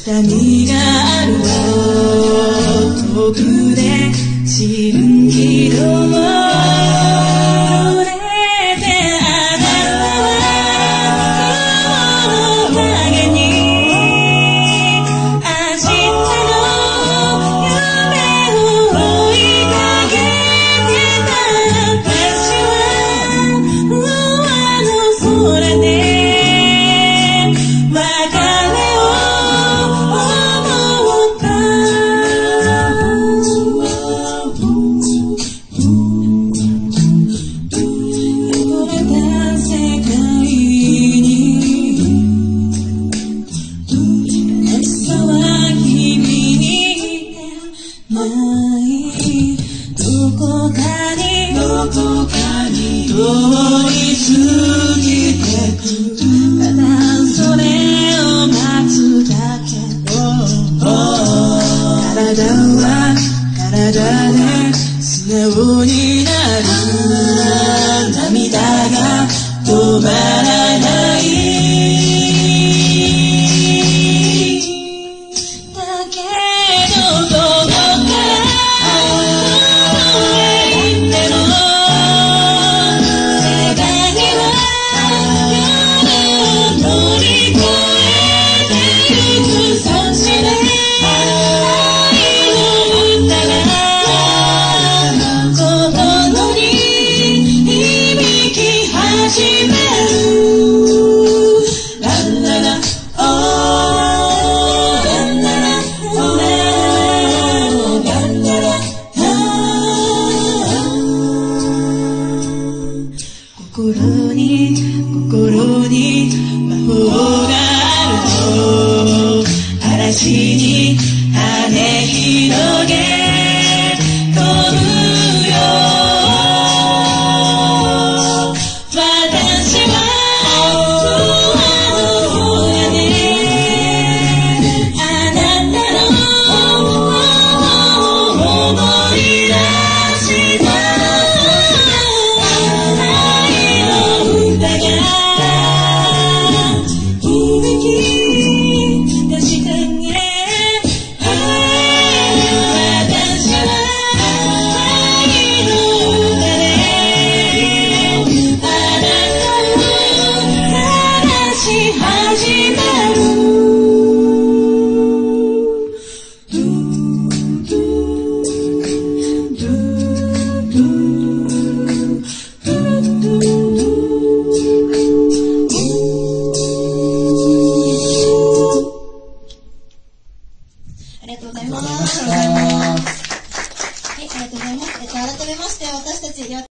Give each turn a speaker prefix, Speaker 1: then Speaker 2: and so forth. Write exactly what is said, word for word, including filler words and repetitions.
Speaker 1: 痛みがあるよ遠くで知るけども通り過ぎてくただそれを待つだけ体は体で素直になる涙が止まらないだけどどこから行っても心に心に魔法があると嵐に羽広げ飛ぶよ私は不安やねあなたの思い出したありがとうございます。はい、ありがとうございます。えっと、改めまして、私たち